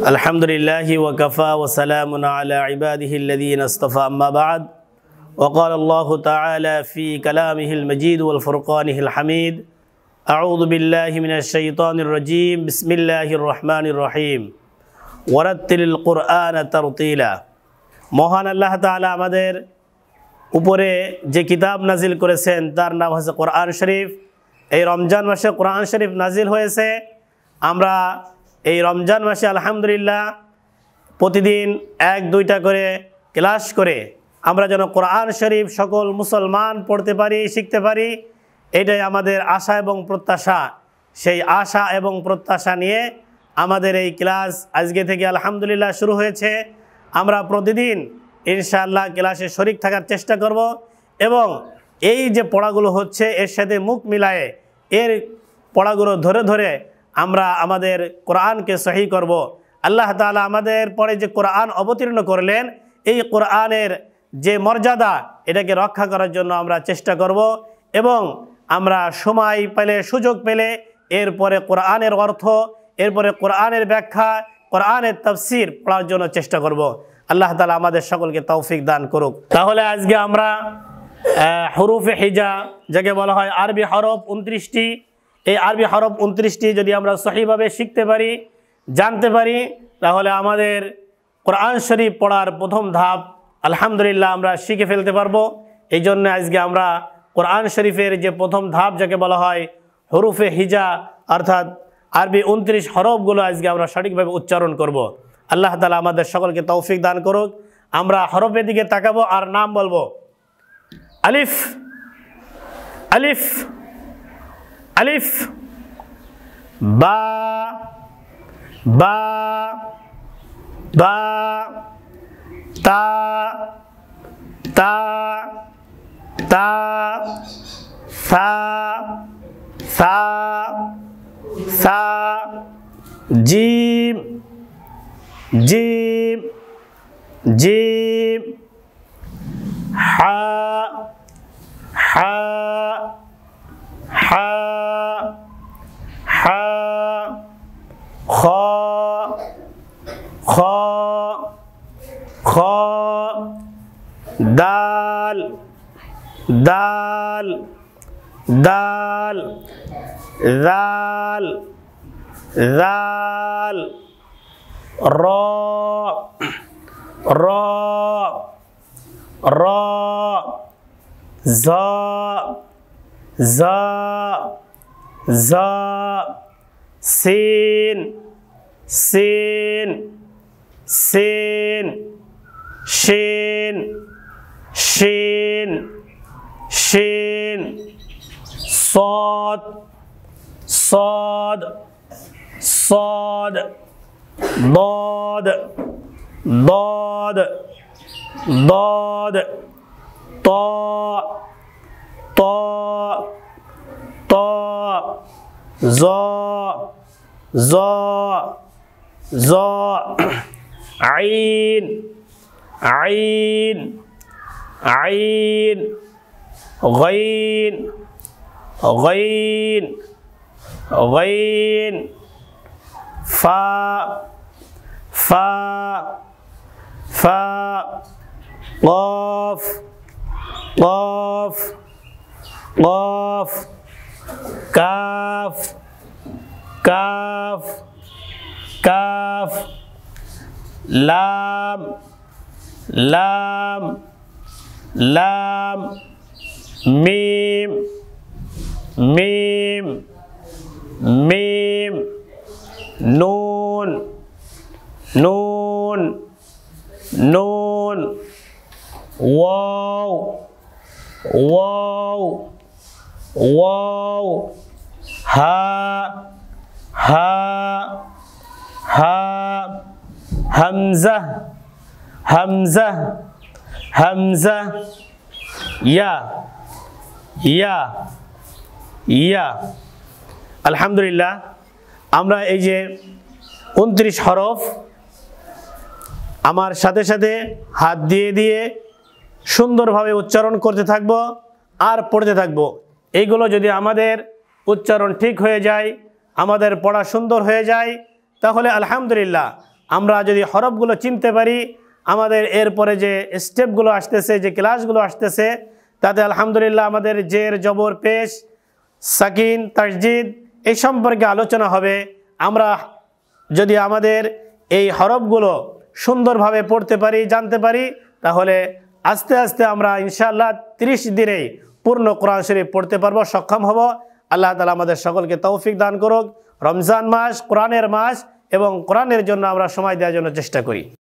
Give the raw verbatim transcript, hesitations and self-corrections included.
अल्हम्दुलिल्लाहि वकफ़ा वसलामुन अला इबादिहिल्लज़ीना इस्तफ़ा अम्मा बाद वक़ाल अल्लाहु तआला फ़ी कलामिहिल मजीद वल फ़ुरक़ानिहिल हमीद अऊज़ु बिल्लाहि मिनश शैतानिर रजीम बिस्मिल्लाहिर रहमानिर रहीम वरत्तिलिल कुरआन तरतीला। মহান আল্লাহ তাআলা আমাদের উপরে যে কিতাব নাজিল করেছেন তার নাম হচ্ছে কোরআন শরীফ। এই রমজান মাসে কোরআন শরীফ নাজিল হয়েছে। আমরা এই রমজান মাসে আলহামদুলিল্লাহ প্রতিদিন এক দুইটা করে ক্লাস করে আমরা যেন কোরআন শরীফ সকল মুসলমান পড়তে পারি, শিখতে পারি, এটাই আমাদের আশা এবং প্রত্যাশা। সেই আশা এবং প্রত্যাশা নিয়ে আমাদের এই ক্লাস আজকে থেকে আলহামদুলিল্লাহ শুরু হয়েছে। আমরা প্রতিদিন ইনশাআল্লাহ ক্লাসে শরীক থাকার চেষ্টা করব এবং এই যে পড়াগুলো হচ্ছে এর সাথে মুখ মিলায়ে এর পড়াগুলো ধরে ধরে আমরা আমাদের কোরআনকে সহি করব। আল্লাহ তাআলা আমাদের পরে যে কোরআন অবতীর্ণ করলেন এই কোরআনের যে মর্যাদা এটাকে রক্ষা করার জন্য আমরা চেষ্টা করব এবং আমরা সময় পেলে সুযোগ পেলে এরপরে কোরআনের অর্থ, এরপরে কোরআনের ব্যাখ্যা, কোরআনের তাফসীর পড়ার জন্য চেষ্টা করব। আল্লাহ তাআলা আমাদের সকলকে তৌফিক দান করুক। তাহলে আজকে আমরা হুরুফে হিজা যাকে বলা হয় আরবি হরফ উনত্রিশটি, এই আরবি হরফ উনত্রিশটি যদি আমরা সহিভাবে শিখতে পারি, জানতে পারি, তাহলে আমাদের কোরআন শরীফ পড়ার প্রথম ধাপ আলহামদুলিল্লাহ আমরা শিখে ফেলতে পারবো। এই জন্য আজকে আমরা কোরআন শরীফের যে প্রথম ধাপ যাকে বলা হয় হুরুফে হিজা অর্থাৎ আরবি উনত্রিশ হরফগুলো আজকে আমরা সঠিকভাবে উচ্চারণ করব। আল্লাহ তাআলা আমাদের সকলকে তৌফিক দান করুক। আমরা হরফের দিকে তাকাবো আর নাম বলবো। আলিফ আলিফ আলিফ, বা বা বা, তা তা তা, সা সা সা, জিম জিম জিম, হা হা হা হা, খ খ খ, দাল দাল দাল, জাল জাল, র র র, জ জ জ, সিন সিন সিন, শিন শিন শিন, صاد صاد صاد، ضاد ضاد ضاد، طاء طاء طاء، ظاء ظاء ظاء، عين عين عين، غين غين غين، فاء فاء فاء، قاف قاف قاف، كاف كاف كاف، لام لام لام، ميم ميم ميم، نون نون نون، واو واو واو، ها ها ها، همزة همزة همزة، يا ইয়া ইয়া। আলহামদুলিল্লাহ আমরা এই যে উনত্রিশ হরফ আমার সাথে সাথে হাত দিয়ে দিয়ে সুন্দরভাবে উচ্চারণ করতে থাকব আর পড়তে থাকব। এইগুলো যদি আমাদের উচ্চারণ ঠিক হয়ে যায়, আমাদের পড়া সুন্দর হয়ে যায়, তাহলে আলহামদুলিল্লাহ আমরা যদি হরফগুলো চিনতে পারি, আমাদের এরপরে যে স্টেপগুলো আসতেছে, যে ক্লাসগুলো আসতেছে, তাতে আলহামদুলিল্লাহ আমাদের জের, জবর, পেশ, সাকিন, তাসজিদ এই সম্পর্কে আলোচনা হবে। আমরা যদি আমাদের এই হরফগুলো সুন্দরভাবে পড়তে পারি, জানতে পারি, তাহলে আস্তে আস্তে আমরা ইনশাআল্লাহ তিরিশ দিনেই পূর্ণ কোরআন শরীফ পড়তে পারবো, সক্ষম হব। আল্লাহ তাআলা আমাদের সকলকে তৌফিক দান করুক। রমজান মাস কোরআনের মাস, এবং কোরআনের জন্য আমরা সময় দেওয়ার জন্য চেষ্টা করি।